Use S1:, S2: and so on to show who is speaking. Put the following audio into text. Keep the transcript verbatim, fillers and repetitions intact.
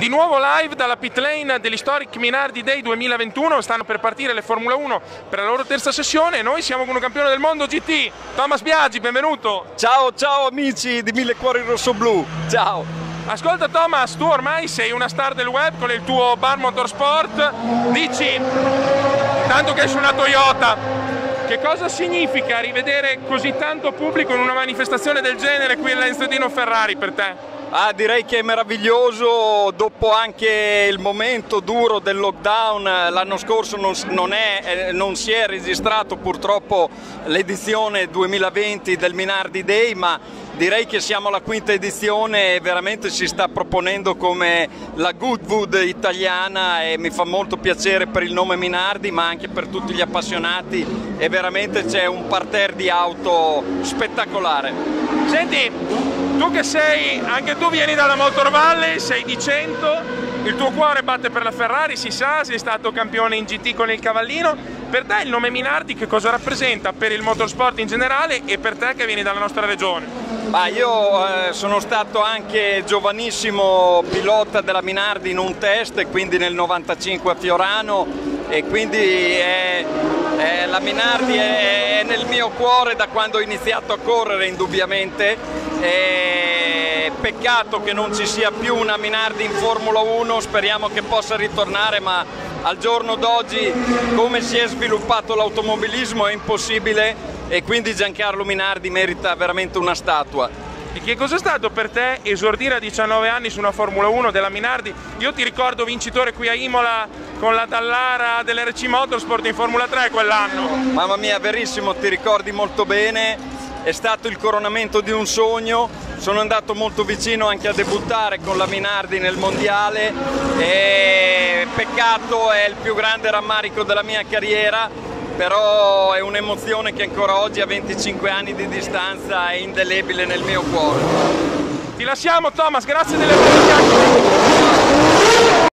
S1: Di nuovo live dalla pit lane dell'Historic Minardi Day duemilaventuno, stanno per partire le Formula uno per la loro terza sessione e noi siamo con un campione del mondo G T, Thomas Biagi, benvenuto!
S2: Ciao, ciao amici di Mille Cuori Rossoblu, ciao!
S1: Ascolta Thomas, tu ormai sei una star del web con il tuo bar motorsport, dici, tanto che è su una Toyota, che cosa significa rivedere così tanto pubblico in una manifestazione del genere qui all'Enstedino Ferrari per te?
S2: Ah, direi che è meraviglioso, dopo anche il momento duro del lockdown. L'anno scorso non, non, è, non si è registrato purtroppo l'edizione duemilaventi del Minardi Day, ma direi che siamo alla quinta edizione e veramente si sta proponendo come la Goodwood italiana e mi fa molto piacere per il nome Minardi, ma anche per tutti gli appassionati, e veramente c'è un parterre di auto spettacolare.
S1: Senti, tu che sei, anche tu vieni dalla Motor Valley, sei di Cento, il tuo cuore batte per la Ferrari, si sa, sei stato campione in G T con il Cavallino. Per te il nome Minardi che cosa rappresenta per il motorsport in generale e per te che vieni dalla nostra regione?
S2: Ah, io eh, sono stato anche giovanissimo pilota della Minardi in un test, e quindi nel novantacinque a Fiorano, e quindi è, è, la Minardi è, è nel mio cuore da quando ho iniziato a correre, indubbiamente. E peccato che non ci sia più una Minardi in Formula uno, speriamo che possa ritornare, ma al giorno d'oggi come si è sviluppato l'automobilismo è impossibile, e quindi Giancarlo Minardi merita veramente una statua.
S1: E che cos'è stato per te esordire a diciannove anni su una Formula uno della Minardi? Io ti ricordo vincitore qui a Imola con la Dallara dell'R C Motorsport in Formula tre quell'anno.
S2: Mamma mia, verissimo, ti ricordi molto bene, è stato il coronamento di un sogno, sono andato molto vicino anche a debuttare con la Minardi nel mondiale e peccato, è il più grande rammarico della mia carriera, però è un'emozione che ancora oggi a venticinque anni di distanza è indelebile nel mio cuore.
S1: Ti lasciamo Thomas, grazie delle vostre chiacchiere.